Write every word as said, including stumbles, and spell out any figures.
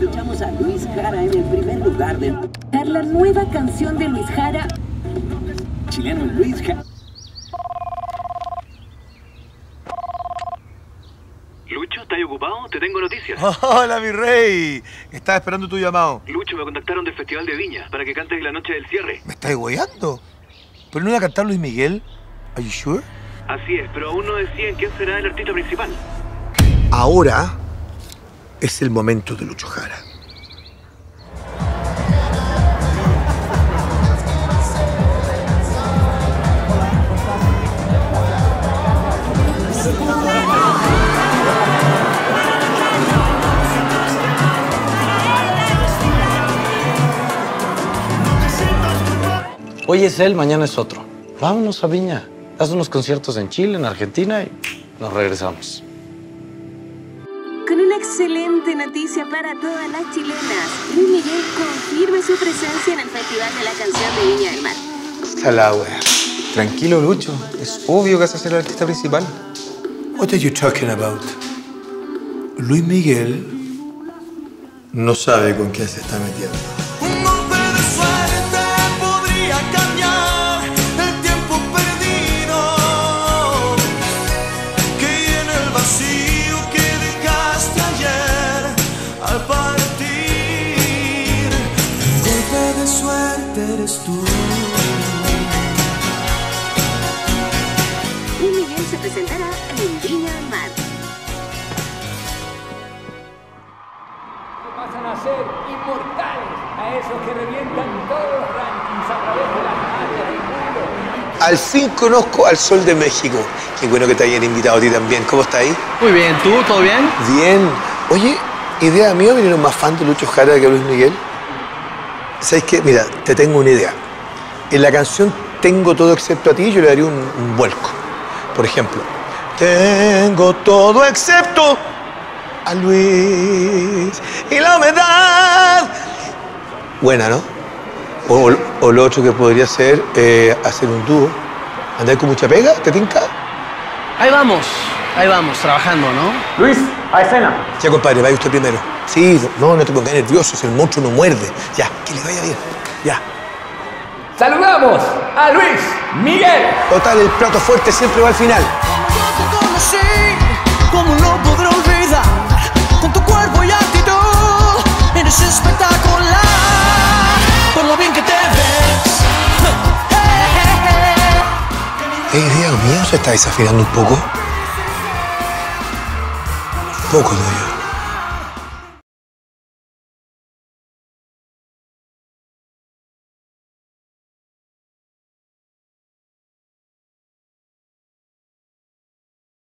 Escuchamos a Luis Jara en el primer lugar de... La nueva canción de Luis Jara. Chileno Luis Jara. Lucho, ¿estás ocupado? Te tengo noticias. Hola, mi rey. Estaba esperando tu llamado. Lucho, me contactaron del Festival de Viña para que cantes la noche del cierre. ¿Me estás hueando? ¿Pero no iba a cantar Luis Miguel? ¿Are you sure? Así es, pero aún no deciden quién será el artista principal. Ahora es el momento de Lucho Jara. Hoy es él, mañana es otro. Vámonos a Viña. Haz unos conciertos en Chile, en Argentina y nos regresamos. Con una excelente noticia para todas las chilenas. Luis Miguel confirma su presencia en el Festival de la Canción de Viña del Mar. Está la wea. Tranquilo, Lucho. Es obvio que vas a ser el artista principal. What are you talking about? Luis Miguel no sabe con quién se está metiendo. Un golpe de suerte podría cambiar el tiempo perdido que llena el vacío que dejaste ayer al partir. Golpe de suerte eres tú. Luis Miguel se presentará en Viña del Mar. Pasan a ser inmortales a esos que revientan todos los rankings a través de las áreas del mundo. Al fin conozco al Sol de México. Qué bueno que te hayan invitado a ti también. ¿Cómo estás ahí? Muy bien, ¿tú? ¿Todo bien? Bien. Oye, idea mía, ¿vinieron más fan de Lucho Jara que Luis Miguel? ¿Sabes qué? Mira, te tengo una idea. En la canción Tengo todo excepto a ti, yo le daría un, un vuelco. Por ejemplo, tengo todo excepto a Luis y la humedad. Buena, ¿no? O, o, o lo otro que podría ser eh, hacer un dúo. ¿Andar con mucha pega? ¿Te tinca? Ahí vamos, ahí vamos, trabajando, ¿no? Luis, a escena. Ya, compadre, vaya usted primero. Sí, no, no te pongas nervioso, si el monstruo no muerde. Ya, que le vaya bien. Ya. Saludamos a Luis Miguel. Total, el plato fuerte siempre va al final. Yo te conocí, ¿cómo lo podré olvidar? Con tu cuerpo y actitud, eres espectacular, por lo bien que te ves. ¿Es idea mío? ¿Se está desafinando un poco? Poco, digo yo.